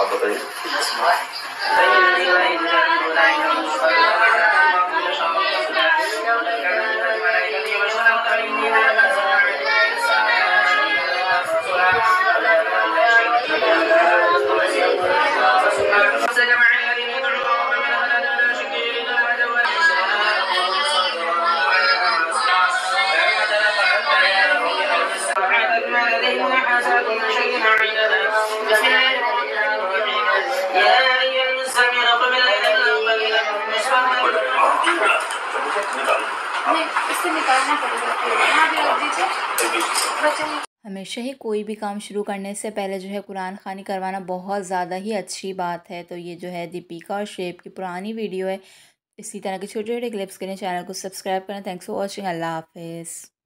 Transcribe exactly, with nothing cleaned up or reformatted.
आप बताइए। हमेशा ही कोई भी काम शुरू करने से पहले जो है कुरान ख़वानी करवाना बहुत ज़्यादा ही अच्छी बात है। तो ये जो है दीपिका और शुएब की पुरानी वीडियो है। इसी तरह के छोटे छोटे क्लिप्स के लिए चैनल को सब्सक्राइब करें। Thanks for watching. अल्लाह हाफिज़।